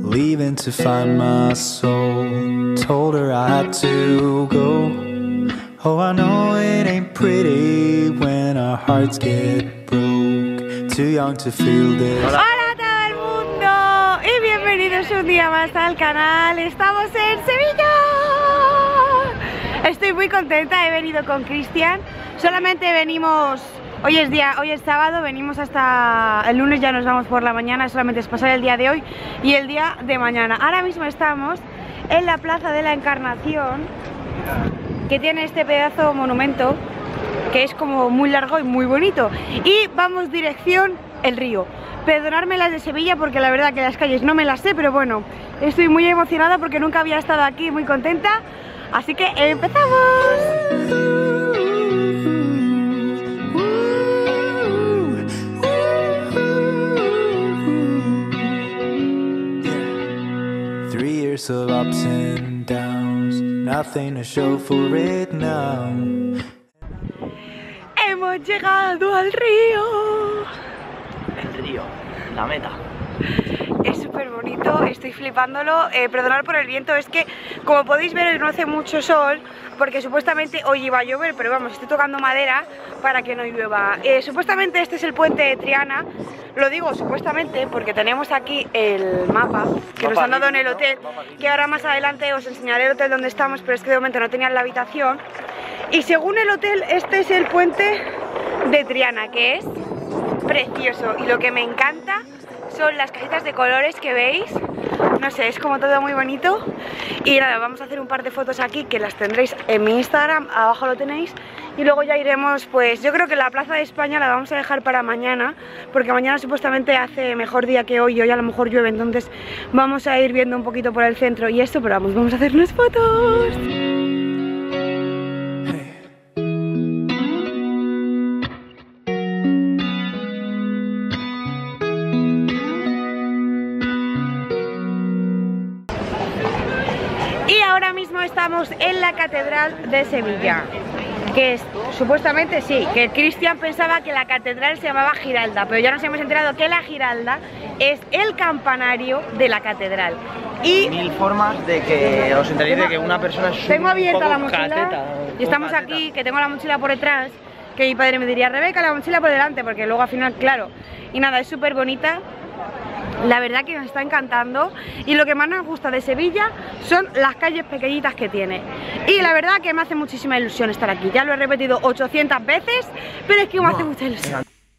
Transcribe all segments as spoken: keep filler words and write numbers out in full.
leaving to find my soul. Told her I had to go. Oh, I know it ain't pretty when our hearts get broke. Too young to feel this. Hola a todo el mundo y bienvenidos un día más al canal. Estamos en Sevilla. Estoy muy contenta, he venido con Cristian. Solamente venimos, hoy es día, hoy es sábado, venimos hasta el lunes, ya nos vamos por la mañana. Solamente es pasar el día de hoy y el día de mañana. Ahora mismo estamos en la Plaza de la Encarnación, que tiene este pedazo monumento que es como muy largo y muy bonito, y vamos dirección el río. Perdonadme las de Sevilla porque la verdad que las calles no me las sé, pero bueno, estoy muy emocionada porque nunca había estado aquí, muy contenta, así que empezamos. Three years of ups and downs, nothing to show for it now. Hemos llegado al río. El río, la meta. Es súper bonito, estoy flipándolo. Eh, perdonad por el viento, es que como podéis ver hoy no hace mucho sol, porque supuestamente hoy iba a llover, pero vamos, estoy tocando madera para que no llueva. Eh, supuestamente este es el puente de Triana. Lo digo supuestamente porque tenemos aquí el mapa que nos han dado en el hotel, que ahora más adelante os enseñaré el hotel donde estamos, pero es que de momento no tenían la habitación. Y según el hotel, este es el puente de Triana, que es precioso, y lo que me encanta son las cajitas de colores que veis. No sé, es como todo muy bonito. Y nada, vamos a hacer un par de fotos aquí que las tendréis en mi Instagram, abajo lo tenéis. Y luego ya iremos, pues yo creo que la Plaza de España la vamos a dejar para mañana, porque mañana supuestamente hace mejor día que hoy, y hoy a lo mejor llueve, entonces vamos a ir viendo un poquito por el centro y esto, pero vamos, vamos a hacer unas fotos. Ahora mismo estamos en la Catedral de Sevilla, que es, supuestamente sí, que Cristian pensaba que la catedral se llamaba Giralda, pero ya nos hemos enterado que la Giralda es el campanario de la catedral. Y mil formas de que os enteréis de que una persona es tengo un abierta poco la mochila cateta, y estamos cateta. aquí, que tengo la mochila por detrás, que mi padre me diría, Rebeca, la mochila por delante, porque luego al final, claro, y nada, es súper bonita. La verdad que nos está encantando, y lo que más nos gusta de Sevilla son las calles pequeñitas que tiene. Y la verdad que me hace muchísima ilusión estar aquí. Ya lo he repetido ochocientas veces, pero es que me hace mucha ilusión.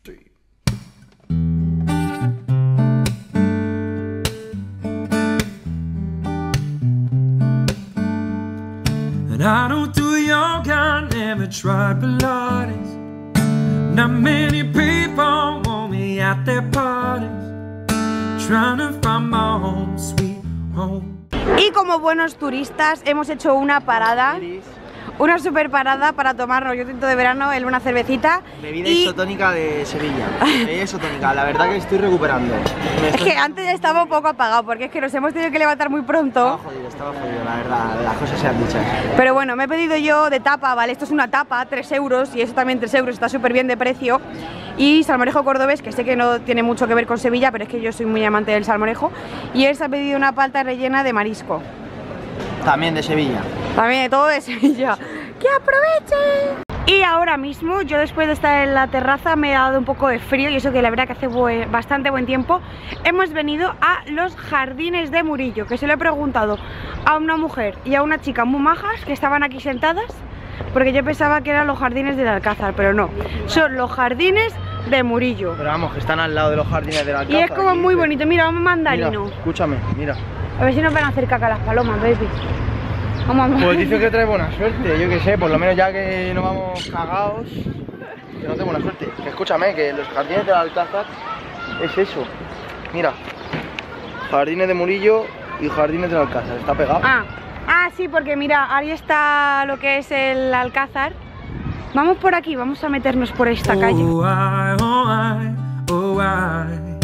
And I don't do yoga, never tried Pilates. Not many people want me at their parties. Trying to find my home, sweet home. Y como buenos turistas hemos hecho una parada, una super parada para tomarnos, yo tinto de verano, en una cervecita. Bebida y... isotónica de Sevilla. Bebida isotónica, la verdad que estoy recuperando. Me Es estoy... que antes estaba un poco apagado, porque es que nos hemos tenido que levantar muy pronto. Estaba jodido, estaba jodido, la verdad, las cosas se han dicho. Pero bueno, me he pedido yo de tapa, ¿vale? Esto es una tapa, tres euros, y eso también tres euros, está súper bien de precio. Y salmorejo cordobés, que sé que no tiene mucho que ver con Sevilla, pero es que yo soy muy amante del salmorejo. Y él se ha pedido una palta rellena de marisco. También de Sevilla. También de todo de Sevilla. ¡Que aproveche! Y ahora mismo, yo después de estar en la terraza me he dado un poco de frío, y eso que la verdad que hace buen, bastante buen tiempo. Hemos venido a los Jardines de Murillo, que se lo he preguntado a una mujer y a una chica muy majas que estaban aquí sentadas, porque yo pensaba que eran los Jardines del Alcázar, pero no, son los Jardines de Murillo. Pero vamos, que están al lado de los Jardines del Alcázar. Y es como muy bonito, mira, un mandarino. Mira, escúchame, mira. A ver si nos van a hacer caca las palomas, baby. Vamos, vamos. Pues dice que trae buena suerte, yo que sé, por lo menos ya que no vamos cagados, que no tengo buena suerte. Que escúchame, que los Jardines del Alcázar es eso. Mira, Jardines de Murillo y Jardines del Alcázar, está pegado. Ah, ah, sí, porque mira, ahí está lo que es el Alcázar. Vamos por aquí, vamos a meternos por esta calle. Oh, I, oh, I, oh, I.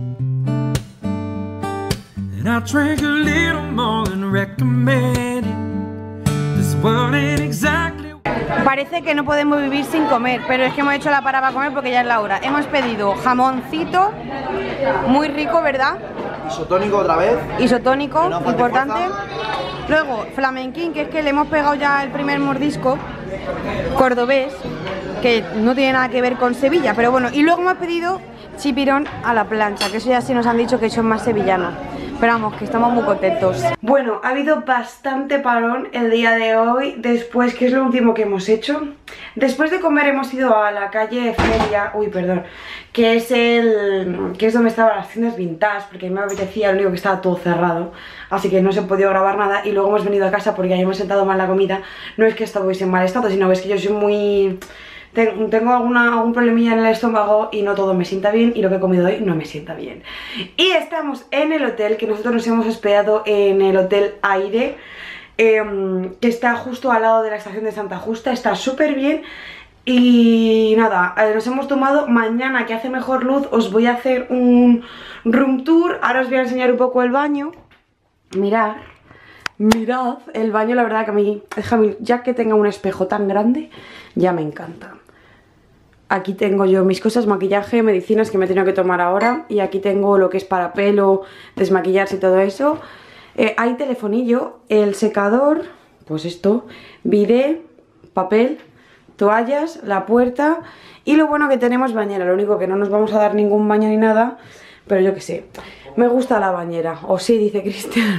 And I drink a little more than recommended. This world ain't exactly. Parece que no podemos vivir sin comer, pero es que hemos hecho la parada para comer porque ya es la hora. Hemos pedido jamoncito, muy rico, ¿verdad? Isotónico otra vez. Isotónico, No falte importante. fuerza. Luego, flamenquín, que es que le hemos pegado ya el primer mordisco. Cordobés, que no tiene nada que ver con Sevilla, pero bueno. Y luego hemos pedido chipirón a la plancha, que eso ya sí nos han dicho que son más sevillanos. Pero vamos, que estamos muy contentos. Bueno, ha habido bastante parón el día de hoy. Después, ¿qué es lo último que hemos hecho? Después de comer hemos ido a la calle Feria, uy, perdón, que es el que es donde estaban las tiendas vintage, porque a mí me apetecía, lo único que estaba todo cerrado, así que no se podía grabar nada. Y luego hemos venido a casa porque ya hemos sentado mal la comida. No es que estuviese en mal estado, sino es que yo soy muy... Tengo alguna, algún problemilla en el estómago y no todo me sienta bien, y lo que he comido hoy no me sienta bien. Y estamos en el hotel, que nosotros nos hemos hospedado en el Hotel Aire, eh, que está justo al lado de la estación de Santa Justa. Está súper bien. Y nada, eh, nos hemos tomado. Mañana, que hace mejor luz, os voy a hacer un room tour. Ahora os voy a enseñar un poco el baño. Mirad. Mirad el baño, la verdad que a mí, déjame, ya que tenga un espejo tan grande, ya me encanta. Aquí tengo yo mis cosas, maquillaje, medicinas que me he tenido que tomar ahora. Y aquí tengo lo que es para pelo, desmaquillarse y todo eso. eh, Hay telefonillo, el secador, pues esto, bidet, papel, toallas, la puerta. Y lo bueno que tenemos bañera, lo único que no nos vamos a dar ningún baño ni nada, pero yo qué sé, me gusta la bañera, o sí, dice Cristian.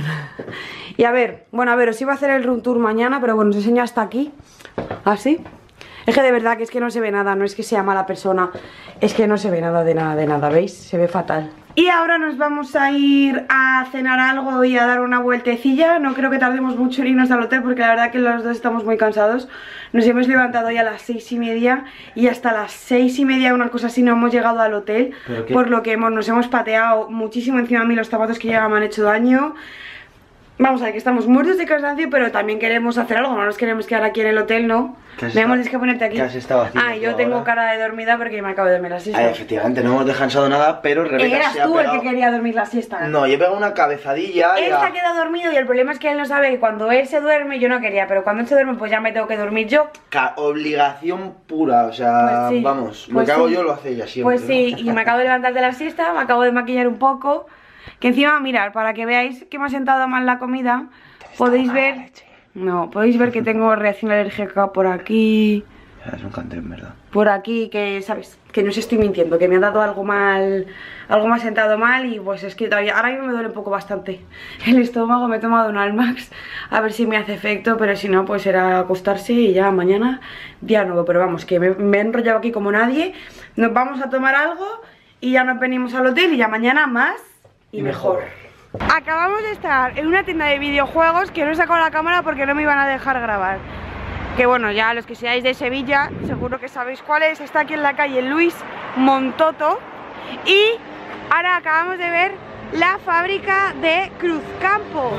Y a ver, bueno, a ver, os iba a hacer el room tour mañana, pero bueno, os enseño hasta aquí, así. Es que de verdad que es que no se ve nada, no es que sea mala persona, es que no se ve nada de nada de nada, ¿veis? Se ve fatal. Y ahora nos vamos a ir a cenar algo y a dar una vueltecilla. No creo que tardemos mucho en irnos al hotel, porque la verdad que los dos estamos muy cansados. Nos hemos levantado ya a las seis y media y hasta las seis y media, una cosa así, no hemos llegado al hotel. Por lo que hemos, nos hemos pateado muchísimo. Encima a mí los zapatos que llevan me han hecho daño. Vamos a ver, que estamos muertos de cansancio, pero también queremos hacer algo. No nos queremos quedar aquí en el hotel, ¿no? Veamos, tienes que ponerte aquí. ¿Qué has estado haciendo? Ah, yo tengo ahora? cara de dormida porque me acabo de dormir la siesta. Ah, efectivamente, no hemos descansado nada, pero Rebeca Eras se ha tú pegado... el que quería dormir la siesta. No, yo he pegado una cabezadilla. Él y se a... ha quedado dormido, y el problema es que él no sabe que cuando él se duerme yo no quería, pero cuando él se duerme pues ya me tengo que dormir yo. Ca obligación pura, o sea, Pues sí, vamos, pues lo que hago sí. yo lo hace ella siempre. Pues sí, y me acabo de levantar de la siesta, me acabo de maquillar un poco. Que encima, mirad, para que veáis que me ha sentado mal la comida, podéis ver... No, podéis ver que tengo reacción alérgica por aquí... Es un cante, en verdad. Por aquí, que, ¿sabes? Que no os estoy mintiendo, que me ha dado algo mal, algo me ha sentado mal, y pues es que todavía, ahora mismo me duele un poco bastante el estómago. Me he tomado un Almax, a ver si me hace efecto, pero si no, pues será acostarse y ya mañana día nuevo. Pero vamos, que me, me he enrollado aquí como nadie. Nos vamos a tomar algo y ya nos venimos al hotel, y ya mañana más y, y mejor. mejor. Acabamos de estar en una tienda de videojuegos que no he sacado la cámara porque no me iban a dejar grabar. Que bueno, ya los que seáis de Sevilla seguro que sabéis cuál es. Está aquí en la calle Luis Montoto. Y ahora acabamos de ver la fábrica de Cruzcampo.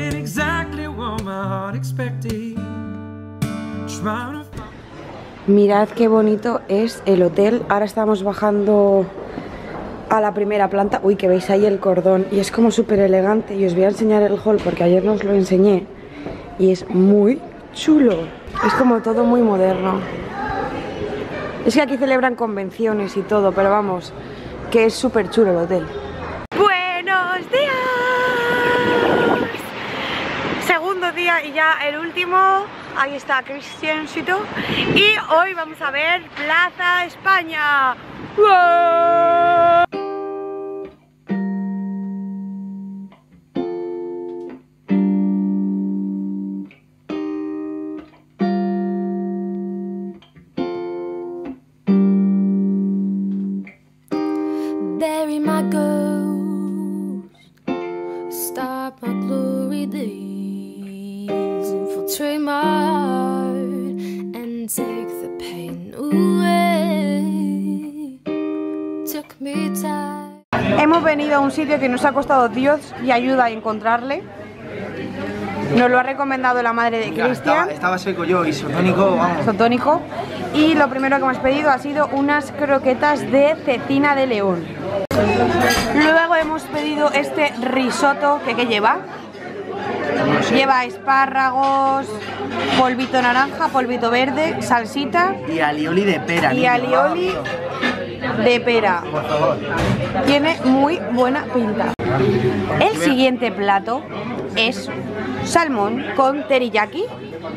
Mirad qué bonito es el hotel. Ahora estamos bajando a la primera planta. Uy, que veis ahí el cordón. Y es como súper elegante. Y os voy a enseñar el hall porque ayer no os lo enseñé. Y es muy chulo. Es como todo muy moderno. Es que aquí celebran convenciones y todo, pero vamos, que es súper chulo el hotel. ¡Buenos días! Segundo día y ya el último. Ahí está Cristiancito. Y hoy vamos a ver Plaza España. ¡Wow! Bury my ghost, stop my glory days, infiltrate my heart and take the pain away. Took me time. Hemos venido a un sitio que nos ha costado Dios y ayuda a encontrarle. Nos lo ha recomendado la madre de Cristian. Estaba, estaba seco yo, isotónico, vamos. Isotónico. Y lo primero que hemos pedido ha sido unas croquetas de cecina de león. Luego hemos pedido este risotto, que ¿qué lleva? No sé. Lleva espárragos, polvito naranja, polvito verde, salsita Y alioli de pera. y niño, alioli vamos. de pera. Por favor. Tiene muy buena pinta. El siguiente plato es salmón con teriyaki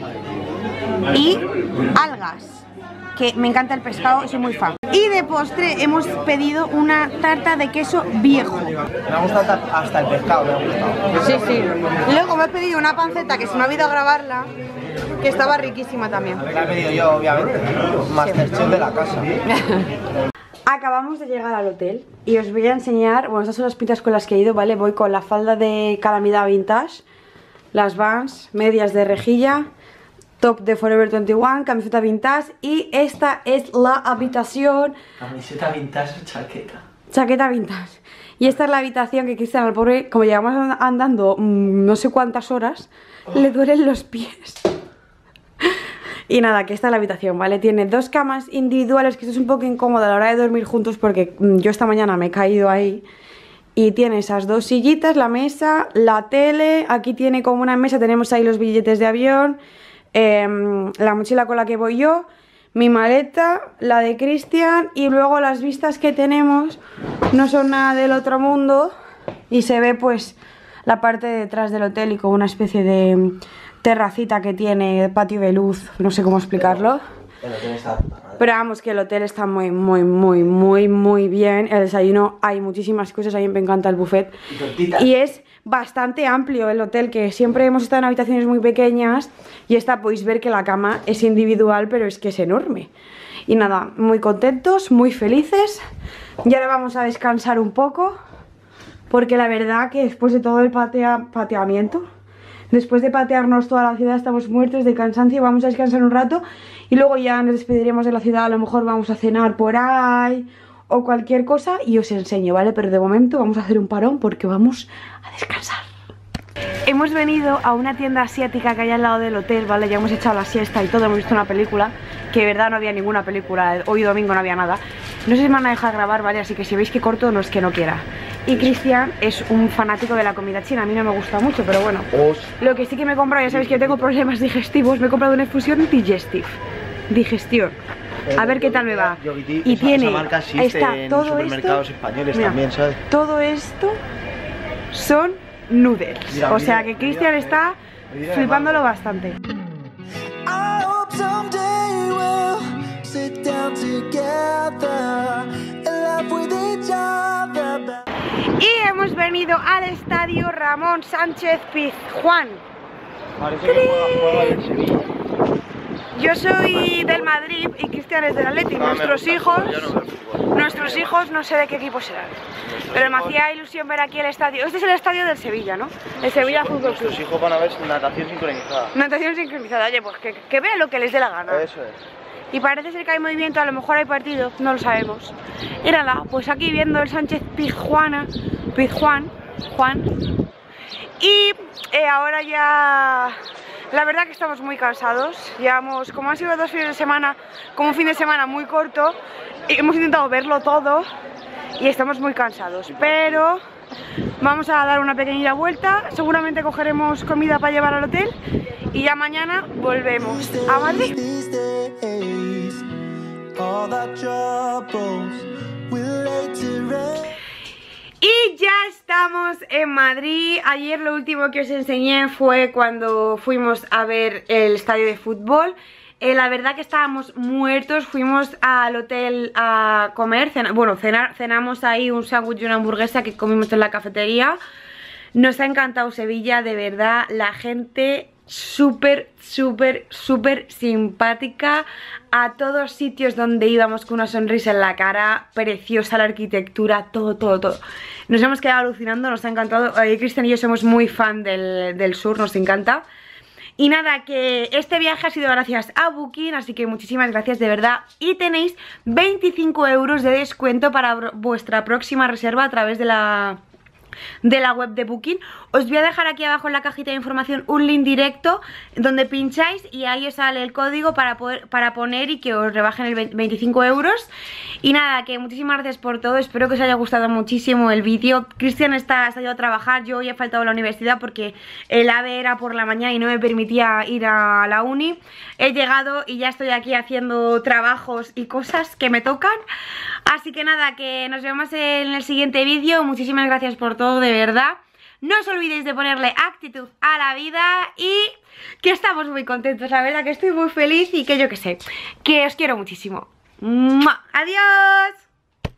y algas, que me encanta el pescado, soy muy fan. Y de postre hemos pedido una tarta de queso viejo. Me ha gustado hasta el pescado, me ha gustado. Sí, sí. Luego me he pedido una panceta que se me ha olvidado grabarla, que estaba riquísima también. La he pedido yo, obviamente. Masterchef de la casa. Acabamos de llegar al hotel y os voy a enseñar, bueno, estas son las pintas con las que he ido, ¿vale? Voy con la falda de Calamidad Vintage, las Vans, medias de rejilla, top de Forever veintiuno, camiseta vintage, y esta es la habitación. Camiseta vintage o chaqueta. Chaqueta vintage. Y esta es la habitación que Cristian, al pobre, como llevamos andando mmm, no sé cuántas horas, oh, le duelen los pies. Y nada, que esta es la habitación, ¿vale? Tiene dos camas individuales, que esto es un poco incómodo a la hora de dormir juntos porque mmm, yo esta mañana me he caído ahí. Y tiene esas dos sillitas, la mesa, la tele, aquí tiene como una mesa, tenemos ahí los billetes de avión, eh, la mochila con la que voy yo, mi maleta, la de Cristian, y luego las vistas que tenemos no son nada del otro mundo y se ve pues la parte de detrás del hotel y con una especie de terracita que tiene, patio de luz, no sé cómo explicarlo. El hotel está... Pero vamos, que el hotel está muy, muy, muy, muy, muy bien. El desayuno, hay muchísimas cosas, a mí me encanta el buffet. Y, y es bastante amplio el hotel, que siempre hemos estado en habitaciones muy pequeñas. Y esta podéis ver que la cama es individual, pero es que es enorme. Y nada, muy contentos, muy felices. Y ahora vamos a descansar un poco, porque la verdad que después de todo el patea, pateamiento, después de patearnos toda la ciudad, estamos muertos de cansancio. Vamos a descansar un rato y luego ya nos despediremos de la ciudad. A lo mejor vamos a cenar por ahí o cualquier cosa y os enseño, ¿vale? Pero de momento vamos a hacer un parón porque vamos a descansar. Hemos venido a una tienda asiática que hay al lado del hotel, ¿vale? Ya hemos echado la siesta y todo, hemos visto una película, que de verdad no había ninguna película, hoy domingo no había nada. No sé si me van a dejar grabar, ¿vale? Así que si veis que corto, no es que no quiera. Y Cristian es un fanático de la comida china, a mí no me gusta mucho, pero bueno. Lo que sí que me he comprado, ya sabéis que yo tengo problemas digestivos, me he comprado una infusión digestive, digestión. A ver qué tal me va. Y tiene, está todo esto, mira, todo esto son noodles, mira, o sea que Cristian está flipándolo bastante. Y hemos venido al estadio Ramón Sánchez Pizjuán. Parece que juega el Sevilla. Yo soy del Madrid y Cristian es del Atleti. No, nuestros hijos, no nuestros hijos no sé de qué equipo serán. Pero me hacía ilusión ver aquí el estadio. Este es el estadio del Sevilla, ¿no? El Sevilla Fútbol Club. Nuestros hijos van a ver natación sincronizada. Natación sincronizada, oye, pues que, que vean lo que les dé la gana. Eso es. Y parece ser que hay movimiento, a lo mejor hay partido, no lo sabemos. Y nada, pues aquí viendo el Sánchez Pizjuana, Pizjuán, Juan. Y eh, ahora ya... La verdad que estamos muy cansados, llevamos, como han sido dos fines de semana, como un fin de semana muy corto, hemos intentado verlo todo y estamos muy cansados, pero vamos a dar una pequeña vuelta, seguramente cogeremos comida para llevar al hotel y ya mañana volvemos a Madrid. Y ya estamos en Madrid. Ayer lo último que os enseñé fue cuando fuimos a ver el estadio de fútbol. eh, La verdad que estábamos muertos. Fuimos al hotel a comer, cena, bueno, cenar, cenamos ahí un sándwich y una hamburguesa que comimos en la cafetería. Nos ha encantado Sevilla, de verdad. La gente súper, súper, súper simpática. A todos sitios donde íbamos con una sonrisa en la cara, preciosa la arquitectura, todo, todo, todo. Nos hemos quedado alucinando, nos ha encantado. eh, Cristian y yo somos muy fan del, del sur, nos encanta. Y nada, que este viaje ha sido gracias a Booking, así que muchísimas gracias de verdad. Y tenéis veinticinco euros de descuento para vuestra próxima reserva a través de la... de la web de Booking. Os voy a dejar aquí abajo en la cajita de información un link directo donde pincháis y ahí os sale el código para poder para poner y que os rebajen el veinticinco euros. Y nada, que muchísimas gracias por todo, espero que os haya gustado muchísimo el vídeo. Cristian está salido a trabajar, yo hoy he faltado a la universidad porque el AVE era por la mañana y no me permitía ir a la uni. He llegado y ya estoy aquí haciendo trabajos y cosas que me tocan. Así que nada, que nos vemos en el siguiente vídeo. Muchísimas gracias por todo. todo, de verdad. No os olvidéis de ponerle actitud a la vida y que estamos muy contentos, la verdad que estoy muy feliz y que yo que sé, que os quiero muchísimo. ¡Mua! ¡Adiós!